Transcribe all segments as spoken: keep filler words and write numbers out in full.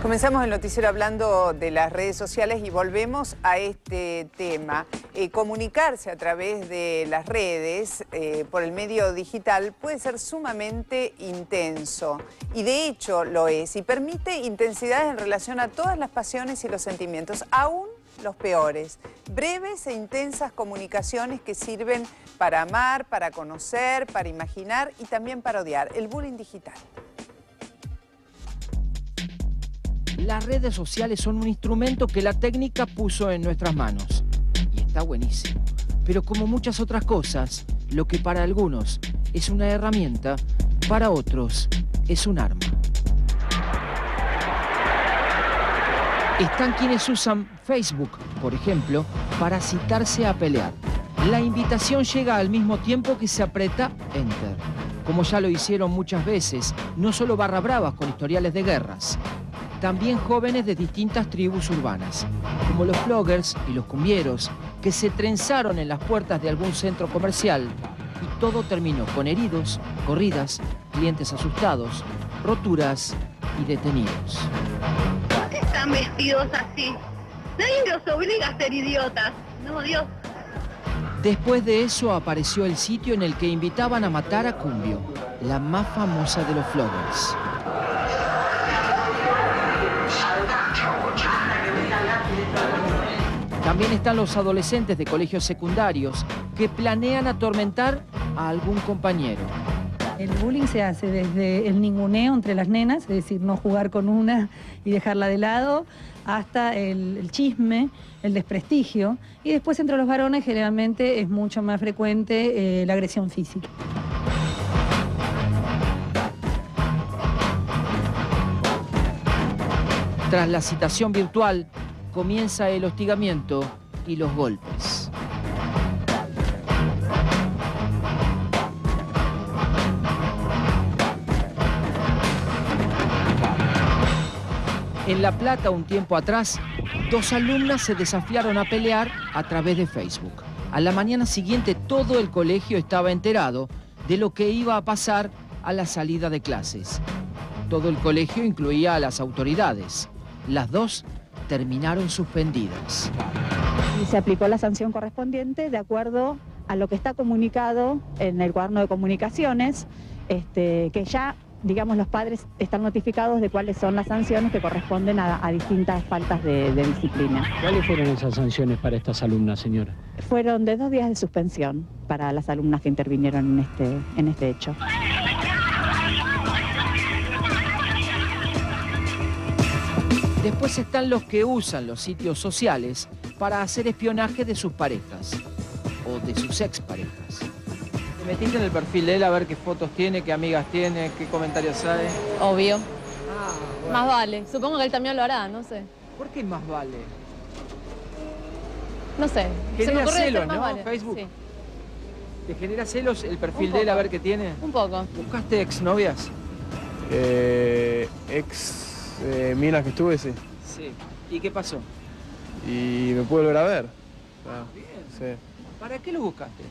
Comenzamos el noticiero hablando de las redes sociales y volvemos a este tema. Eh, comunicarse a través de las redes, eh, por el medio digital, puede ser sumamente intenso. Y de hecho lo es. Y permite intensidades en relación a todas las pasiones y los sentimientos, aún los peores. Breves e intensas comunicaciones que sirven para amar, para conocer, para imaginar y también para odiar. El bullying digital. Las redes sociales son un instrumento que la técnica puso en nuestras manos. Y está buenísimo. Pero como muchas otras cosas, lo que para algunos es una herramienta, para otros es un arma. Están quienes usan Facebook, por ejemplo, para citarse a pelear. La invitación llega al mismo tiempo que se aprieta Enter. Como ya lo hicieron muchas veces, no solo barra bravas con historiales de guerras, también jóvenes de distintas tribus urbanas, como los bloggers y los cumbieros, que se trenzaron en las puertas de algún centro comercial y todo terminó con heridos, corridas, clientes asustados, roturas y detenidos. ¿Por qué están vestidos así? Nadie los obliga a ser idiotas. No, Dios. Después de eso apareció el sitio en el que invitaban a matar a Cumbio, la más famosa de los vloggers. También están los adolescentes de colegios secundarios que planean atormentar a algún compañero. El bullying se hace desde el ninguneo entre las nenas, es decir, no jugar con una y dejarla de lado, hasta el, el chisme, el desprestigio. Y después entre los varones generalmente es mucho más frecuente eh, la agresión física. Tras la citación virtual, comienza el hostigamiento y los golpes. En La Plata, un tiempo atrás, dos alumnas se desafiaron a pelear a través de Facebook. A la mañana siguiente, todo el colegio estaba enterado de lo que iba a pasar a la salida de clases. Todo el colegio incluía a las autoridades. Las dos terminaron suspendidas. Y se aplicó la sanción correspondiente de acuerdo a lo que está comunicado en el cuaderno de comunicaciones, este, que ya, digamos, los padres están notificados de cuáles son las sanciones que corresponden a, a distintas faltas de, de disciplina. ¿Cuáles fueron esas sanciones para estas alumnas, señora? Fueron de dos días de suspensión para las alumnas que intervinieron en este, en este hecho. Después están los que usan los sitios sociales para hacer espionaje de sus parejas o de sus exparejas. ¿Te metiste en el perfil de él a ver qué fotos tiene, qué amigas tiene, qué comentarios hay? Obvio. Ah, bueno. Más vale. Supongo que él también lo hará, no sé. ¿Por qué más vale? No sé. Se me Genera ocurre celos, decir más ¿no? vale. Facebook. Sí. ¿Te genera celos el perfil Un de él a poco. ver qué tiene? Un poco. ¿Buscaste exnovias? Eh, ex eh, minas que estuve, sí. Sí. ¿Y qué pasó? Y me pude volver a ver. Ah, bien. Sí. ¿Para qué lo buscaste?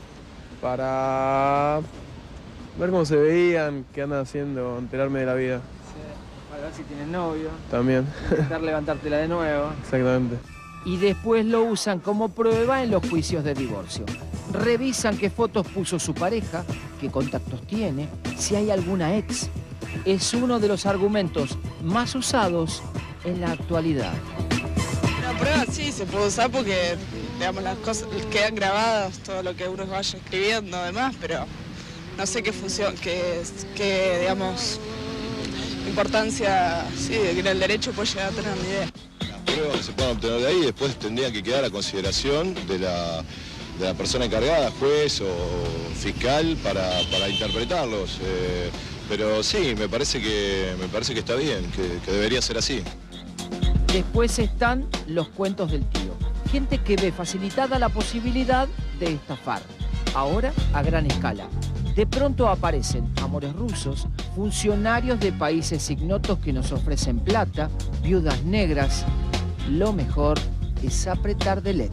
Para ver cómo se veían, qué andan haciendo, enterarme de la vida. Sí. Para ver si tienen novio. También. Intentar levantártela de nuevo. Exactamente. Y después lo usan como prueba en los juicios de divorcio. Revisan qué fotos puso su pareja, qué contactos tiene, si hay alguna ex. Es uno de los argumentos más usados en la actualidad. La prueba sí se puede usar porque, digamos, las cosas quedan grabadas, todo lo que uno vaya escribiendo además, pero no sé qué función, qué, qué digamos, importancia, sí, en el derecho puede llegar a tener ni idea. Las pruebas que se pueden obtener de ahí después tendrían que quedar a consideración de la, de la persona encargada, juez o fiscal, para, para interpretarlos. Eh, pero sí, me parece que, me parece que está bien, que, que debería ser así. Después están los cuentos del tío. Gente que ve facilitada la posibilidad de estafar. Ahora a gran escala. De pronto aparecen amores rusos, funcionarios de países ignotos que nos ofrecen plata, viudas negras. Lo mejor es apretar delete.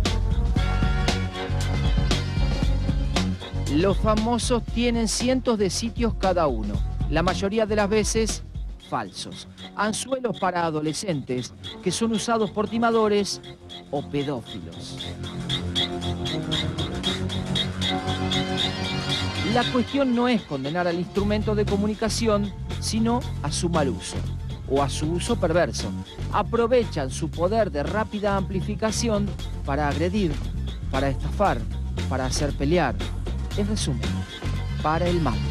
Los famosos tienen cientos de sitios cada uno, la mayoría de las veces falsos. anzuelos para adolescentes que son usados por timadores o pedófilos. La cuestión no es condenar al instrumento de comunicación, sino a su mal uso o a su uso perverso. Aprovechan su poder de rápida amplificación para agredir, para estafar, para hacer pelear. En resumen, para el mal.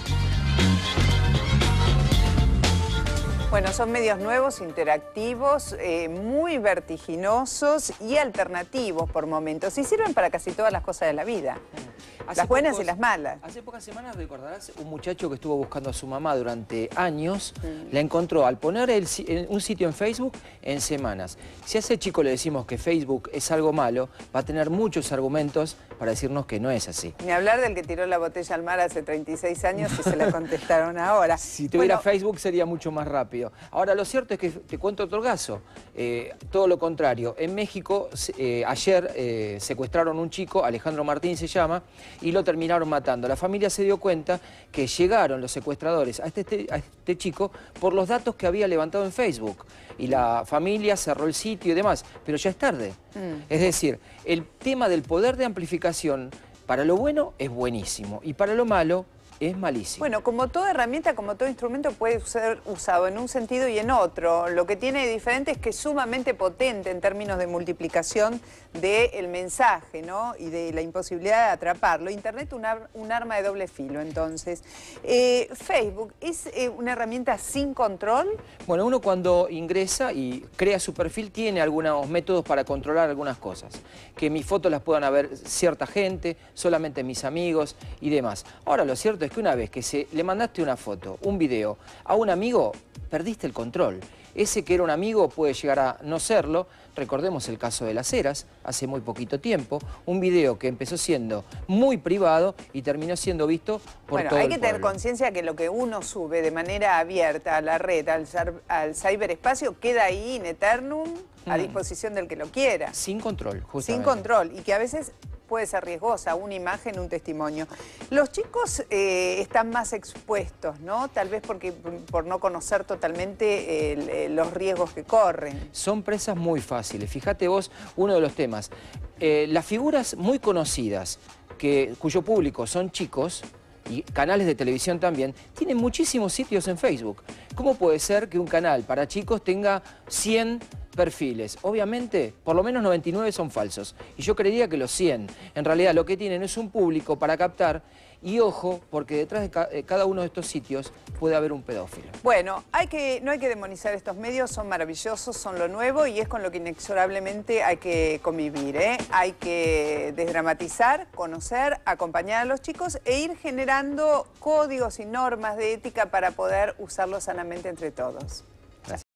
Bueno, son medios nuevos, interactivos, eh, muy vertiginosos y alternativos por momentos. Y sirven para casi todas las cosas de la vida. Hace las buenas pocos, y las malas. Hace pocas semanas, recordarás, un muchacho que estuvo buscando a su mamá durante años, mm. la encontró al poner el, un sitio en Facebook en semanas. Si a ese chico le decimos que Facebook es algo malo, va a tener muchos argumentos para decirnos que no es así. Ni hablar del que tiró la botella al mar hace treinta y seis años y se la contestaron ahora. Si tuviera bueno, Facebook sería mucho más rápido. Ahora, lo cierto es que te cuento otro caso. Eh, todo lo contrario. En México, eh, ayer eh, secuestraron un chico, Alejandro Martín se llama, y lo terminaron matando. La familia se dio cuenta que llegaron los secuestradores a este, a este chico por los datos que había levantado en Facebook. Y la familia cerró el sitio y demás, pero ya es tarde. Mm. Es decir, el tema del poder de amplificación, para lo bueno es buenísimo y para lo malo es malísimo. Bueno, como toda herramienta, como todo instrumento puede ser usado en un sentido y en otro. Lo que tiene de diferente es que es sumamente potente en términos de multiplicación del mensaje, ¿no? Y de la imposibilidad de atraparlo. Internet un, ar un arma de doble filo, entonces. Eh, Facebook, ¿es eh, una herramienta sin control? Bueno, uno cuando ingresa y crea su perfil tiene algunos métodos para controlar algunas cosas. Que mis fotos las puedan ver cierta gente, solamente mis amigos y demás. Ahora, lo cierto es que una vez que se, le mandaste una foto, un video a un amigo, perdiste el control. Ese que era un amigo puede llegar a no serlo. Recordemos el caso de Las Heras, hace muy poquito tiempo, un video que empezó siendo muy privado y terminó siendo visto por bueno, todo el pueblo. Hay que tener conciencia que lo que uno sube de manera abierta a la red, al, al ciberespacio, queda ahí in eternum a mm. disposición del que lo quiera. Sin control, justamente. Sin control, y que a veces puede ser riesgosa, una imagen, un testimonio. Los chicos eh, están más expuestos, ¿no? Tal vez porque por no conocer totalmente eh, los riesgos que corren. Son presas muy fáciles. Fíjate vos, uno de los temas. Eh, las figuras muy conocidas, que, cuyo público son chicos, y canales de televisión también, tienen muchísimos sitios en Facebook. ¿Cómo puede ser que un canal para chicos tenga cien perfiles? Obviamente, por lo menos noventa y nueve son falsos. Y yo creería que los cien, en realidad lo que tienen es un público para captar. Y ojo, porque detrás de ca cada uno de estos sitios puede haber un pedófilo. Bueno, hay que, no hay que demonizar estos medios, son maravillosos, son lo nuevo y es con lo que inexorablemente hay que convivir, ¿eh? Hay que desdramatizar, conocer, acompañar a los chicos e ir generando códigos y normas de ética para poder usarlos sanamente entre todos.